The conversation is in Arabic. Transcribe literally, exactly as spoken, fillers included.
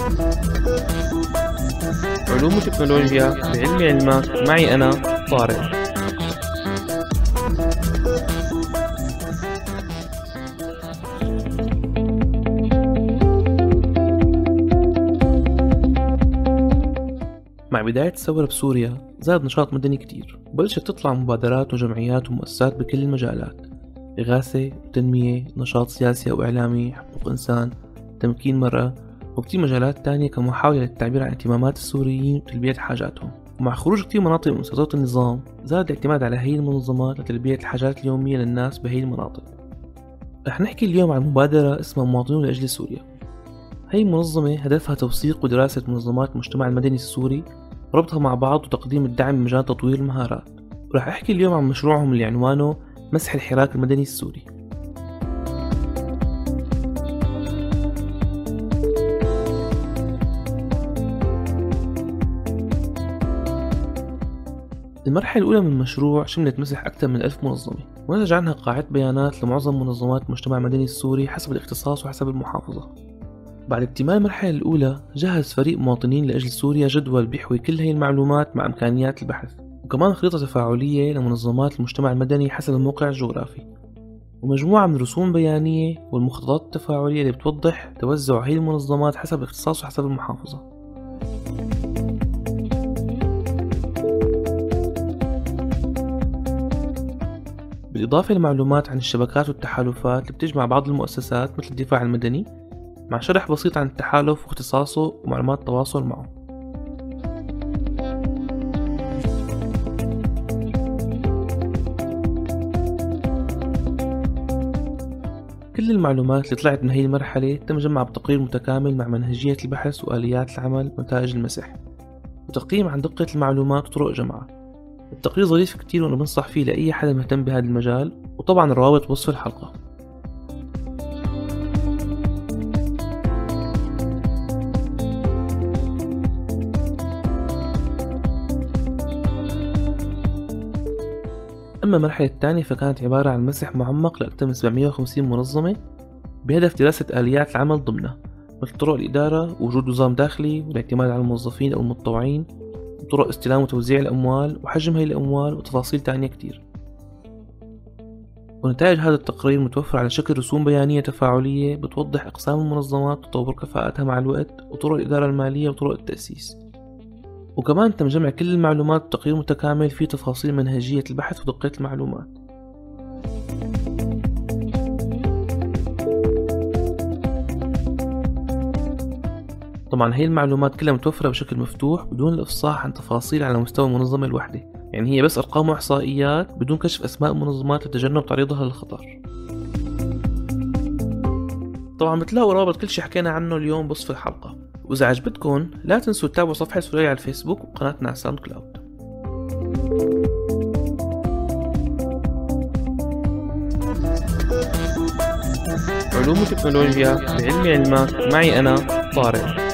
علوم وتكنولوجيا بعلم علمك، معي أنا طارق. مع بداية الثورة بسوريا زاد نشاط مدني كتير، وبلشت تطلع مبادرات وجمعيات ومؤسسات بكل المجالات: إغاثة وتنمية، نشاط سياسي أو إعلامي، حقوق إنسان، تمكين مرأة، وكتير مجالات تانية كمحاولة للتعبير عن اهتمامات السوريين وتلبية حاجاتهم. ومع خروج كتير مناطق من سيطرة النظام زاد الاعتماد على هي المنظمات لتلبية الحاجات اليومية للناس بهي المناطق. رح نحكي اليوم عن مبادرة اسمها مواطنون لأجل سوريا. هي منظمة هدفها توثيق ودراسة منظمات المجتمع المدني السوري وربطها مع بعض وتقديم الدعم بمجال تطوير المهارات. ورح أحكي اليوم عن مشروعهم اللي عنوانه مسح الحراك المدني السوري. المرحلة الأولى من المشروع شملت مسح أكثر من ألف منظمة، ونتج عنها قاعدة بيانات لمعظم منظمات المجتمع المدني السوري حسب الاختصاص وحسب المحافظة. بعد اكتمال المرحلة الأولى جهز فريق مواطنين لأجل سوريا جدول بيحوي كل هي المعلومات مع إمكانيات البحث، وكمان خريطة تفاعلية لمنظمات المجتمع المدني حسب الموقع الجغرافي، ومجموعة من رسوم بيانية والمخططات التفاعلية اللي بتوضح توزع هي المنظمات حسب الاختصاص وحسب المحافظة. بالإضافة لمعلومات عن الشبكات والتحالفات اللي بتجمع بعض المؤسسات مثل الدفاع المدني، مع شرح بسيط عن التحالف واختصاصه ومعلومات التواصل معه. كل المعلومات اللي طلعت من هي المرحلة تم جمعها بتقرير متكامل مع منهجية البحث وآليات العمل ونتائج المسح، وتقييم عن دقة المعلومات وطرق جمعها. التقرير ظريف كتير وأنا بنصح فيه لأي حدا مهتم بهذا المجال، وطبعا الروابط بوصف الحلقة. أما المرحلة الثانية فكانت عبارة عن مسح معمق لأكثر من سبعمية وخمسين منظمة بهدف دراسة آليات العمل ضمنها، مثل طرق الإدارة، وجود نظام داخلي، والاعتماد على الموظفين أو المتطوعين، وطرق استلام وتوزيع الأموال، وحجم هي الأموال، وتفاصيل تانية كتير. ونتائج هذا التقرير متوفر على شكل رسوم بيانية تفاعلية بتوضح أقسام المنظمات وتطور كفاءتها مع الوقت، وطرق الإدارة المالية وطرق التأسيس. وكمان تم جمع كل المعلومات بتقرير متكامل فيه تفاصيل منهجية البحث ودقة المعلومات. طبعا هي المعلومات كلها متوفرة بشكل مفتوح بدون الإفصاح عن تفاصيل على مستوى المنظمة الواحدة، يعني هي بس أرقام وإحصائيات بدون كشف أسماء المنظمات لتجنب تعريضها للخطر. طبعا بتلاقوا رابط كل شي حكينا عنه اليوم بوصف الحلقة، وإذا عجبتكم لا تنسوا تتابعوا صفحة سوريا على الفيسبوك وقناتنا على ساوند كلاود. علوم وتكنولوجيا بعلم علمك، معي أنا طارق.